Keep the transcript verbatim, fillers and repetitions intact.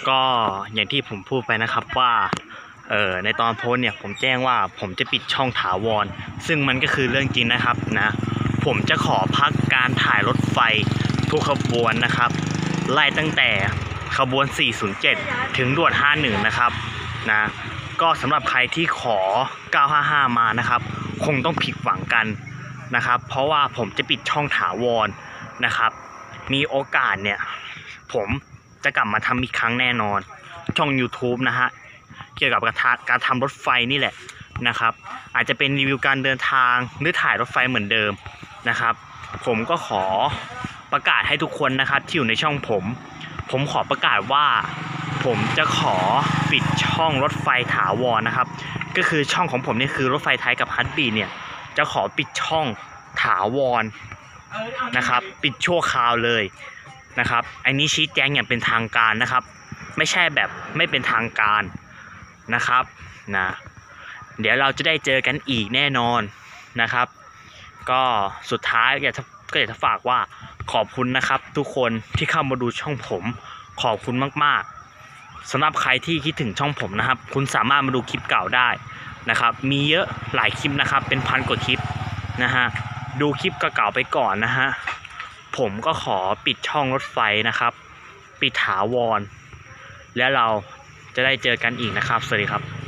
ก็อย่างที่ผมพูดไปนะครับว่าเอ่อในตอนโพสเนี่ยผมแจ้งว่าผมจะปิดช่องถาวรซึ่งมันก็คือเรื่องจริงนะครับนะผมจะขอพักการถ่ายรถไฟทุกขบวนนะครับไล่ตั้งแต่ขบวนสี่ศูนย์เจ็ดถึงด่วนห้าสิบเอ็ดนะครับนะก็สำหรับใครที่ขอเก้าห้าห้ามานะครับคงต้องผิดหวังกันนะครับเพราะว่าผมจะปิดช่องถาวรนะครับมีโอกาสเนี่ยผมจะกลับมาทำอีกครั้งแน่นอนช่อง YouTube นะฮะเกี่ยวกับการทำรถไฟนี่แหละนะครับอาจจะเป็นรีวิวการเดินทางหรือถ่ายรถไฟเหมือนเดิมนะครับผมก็ขอประกาศให้ทุกคนนะครับที่อยู่ในช่องผมผมขอประกาศว่าผมจะขอปิดช่องรถไฟถาวรนะครับก็คือช่องของผมนี่คือรถไฟไทยกับฮัตบีเนี่ยจะขอปิดช่องถาวรนะครับปิดชั่วคราวเลยนะครับอันนี้ชี้แจงอย่างเป็นทางการนะครับไม่ใช่แบบไม่เป็นทางการนะครับนะเดี๋ยวเราจะได้เจอกันอีกแน่นอนนะครับก็สุดท้ายอยากจะก็อยากจะฝากว่าขอบคุณนะครับทุกคนที่เข้ามาดูช่องผมขอบคุณมากๆสำหรับใครที่คิดถึงช่องผมนะครับคุณสามารถมาดูคลิปเก่าได้นะครับมีเยอะหลายคลิปนะครับเป็นพันกว่าคลิปนะฮะดูคลิปเก่าๆไปก่อนนะฮะผมก็ขอปิดช่องรถไฟนะครับปิดถาวรแล้วเราจะได้เจอกันอีกนะครับสวัสดีครับ